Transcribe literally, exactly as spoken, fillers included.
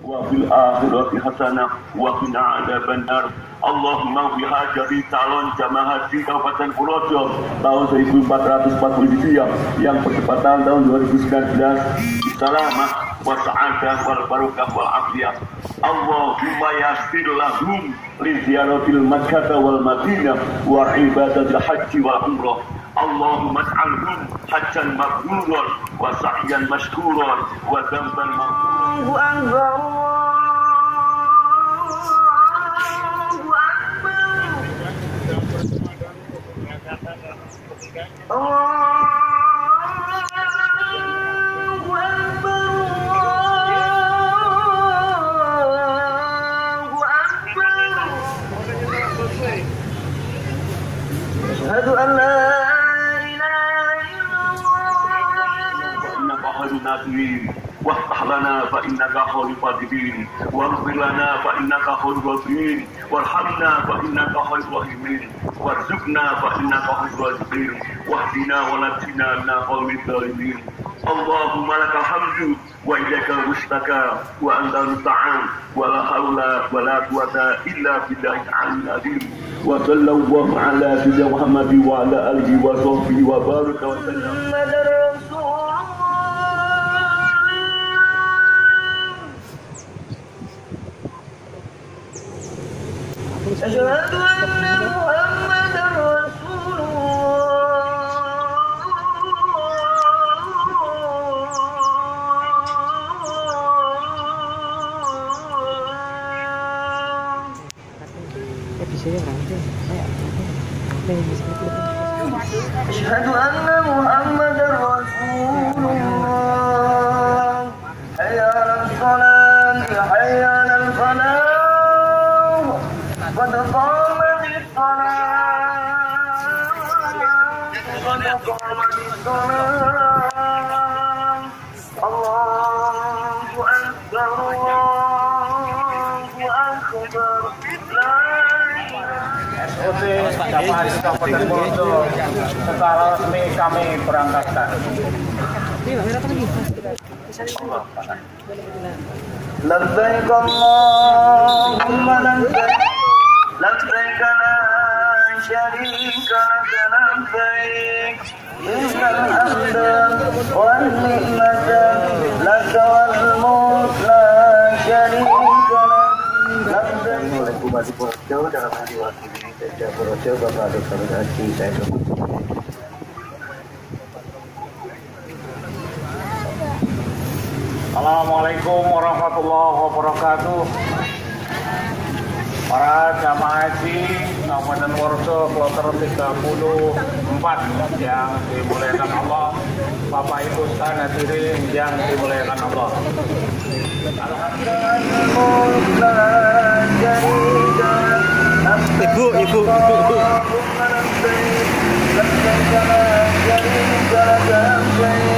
wa fil akhirati hasanah wa qina adzabannar. Allahumma fi hajati calon jamaah haji Kabupaten Purworejo tahun seribu empat ratus empat puluh Hijriah yang bertepatan tahun dua ribu sembilan belas salamah wa sa'adah wal barakah wal afiyah. Allahumma yassir lahum li ziyaratil Makkah wal Madinah wa ibadatil haji wal umrah. Allahumma ij'alhum hajjan mabruran wa sa'yan mashkuran wa dzamban maghfuran. Asyhadu an la ilaha illallah وافتح لنا فإنك خير الفاتحين واغفر لنا فإنك خير الغافرين وارحمنا فإنك خير الراحمين وارزقنا فإنك خير الرازقين واهدنا ونجنا من القوم الظالمين. اللهم لك الحمد وإليك المشتكى وأنت المستعان ولا حول ولا قوة إلا بالله العلي العظيم. وصلى الله على سيدنا محمد وعلى آله وصحبه وبارك وسلم. أشهد أن محمدا رسول أشهد أن محمدا رسول الله. حي على الصلاة حي على الفلاح قد قامت الصلاة قد قامت الصلاة. الله أكبر الله أكبر. لا S O T Jamaah Kabupaten Purworejo secara resmi kami berangkatkan. لبيك اللهم لبيك لبيك لا شريك لك لبيك إن الحمد والنعمة لك والملك لا شريك لك لبيك. Bupati Purworejo dalam hal diwakili Sekda Purworejo Bapak Doktor Haji Said. Assalamualaikum warahmatullahi wabarakatuh. Para jamaah haji Kabupaten Purworejo kloter tiga puluh empat yang dimuliakan Allah, Bapak Ibu sekalian hadirin yang dimuliakan Allah. Ibu, ibu, ibu.